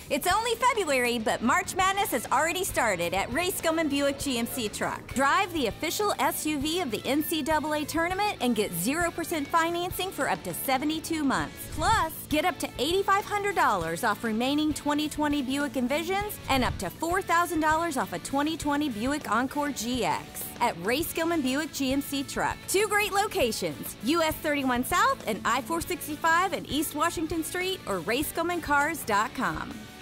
It's only February, but March Madness has already started at Skillman Buick GMC Truck. Drive the official SUV of the NCAA tournament and get 0% financing for up to 72 months. Plus, get up to $8,500 off remaining 2020 Buick Envisions and up to $4,000 off a 2020 Buick Encore GX at Skillman Buick GMC Truck. Two great locations, US 31 South and I-465 and East Washington Street, or RaySkillmanCars.com.